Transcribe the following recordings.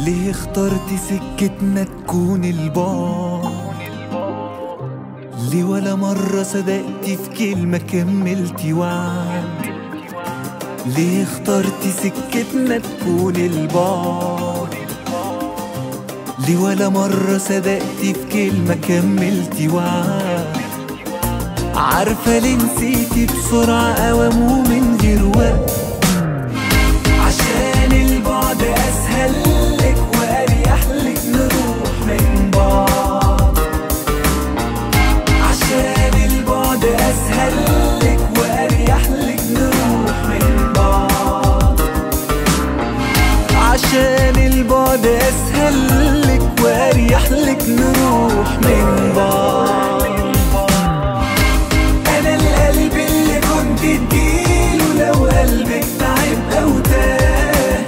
ليه اخترت سكتنا تكون البعد؟ ليه ولا مرة صدقتي في كلمة كملتي وعد؟ ليه اخترت سكتنا تكون البعد؟ ليه ولا مرة صدقتي في كلمة كملتي وعد؟ عارفة ليه نسيتي بسرعة أوام ومن غير وقت؟ عشان البعد أسهل لك وأريح لك نروح من بعض. عشان البعد أسهل لك وأريح لك نروح من بعض. عشان البعد أسهل لك وأريح لك نروح من بعض. أنا القلب اللي كنت تجيله لو قلبك تعب أو تاه،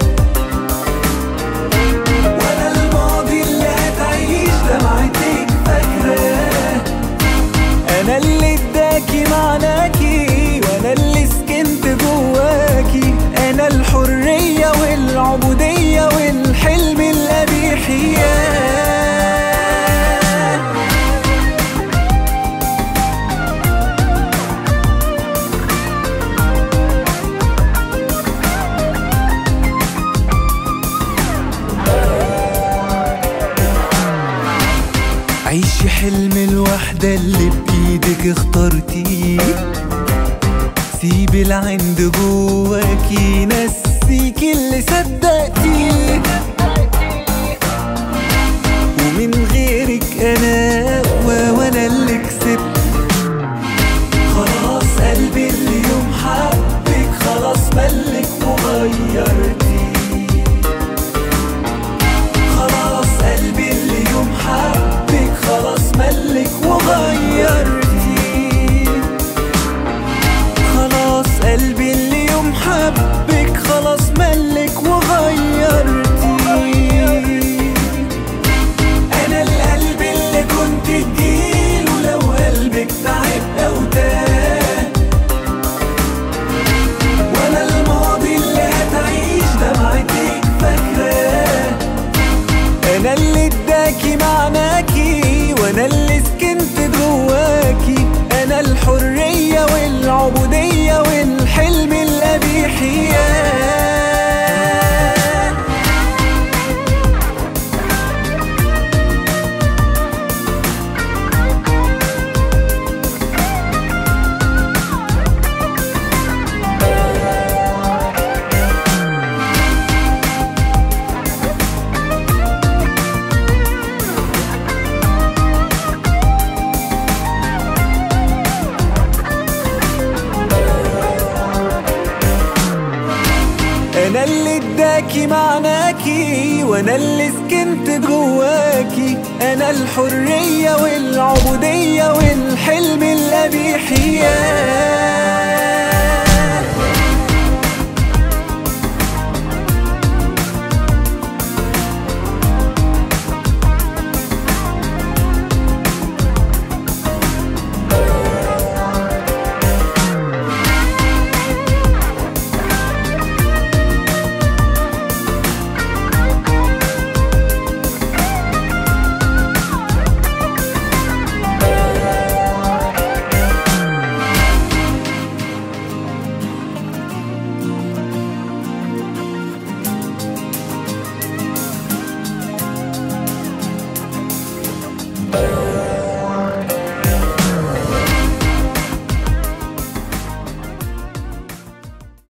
وأنا الماضي اللي هتعيش دمعتك فاكراه. أنا اللي اداكي معناكي وأنا اللي سكنت جواكي. أنا الحرية والعبودية والحلم الأبيحية. عيشي حلم الوحدة اللي بإيدك اخترتيه. سيبي العند جواكي نسيكي اللي صدقتيه. ومن غيرك أنا أقوى وأنا اللي كسبت. خلاص قلبي اللي يوم حبك خلاص ملك وغيرتي. خلاص قلبي اللي يوم حبك خلاص ملك وغيرتي. خلاص قلبي اللي يوم حبك خلاص ملك وغيرتي. أنا القلب اللي كنت تجيله لو قلبك تعب أو تاه، وأنا الماضي اللي هتعيش دمعتك فاكراه. أنا اللي اداكي معناكي وأنا اللي سكنت جواكي. أنا الحرية والعبودية والحلم الأبيحية. أنا اللي اداكي معناكي وأنا اللي سكنت جواكي. أنا الحرية والعبودية والحلم الأبيحية.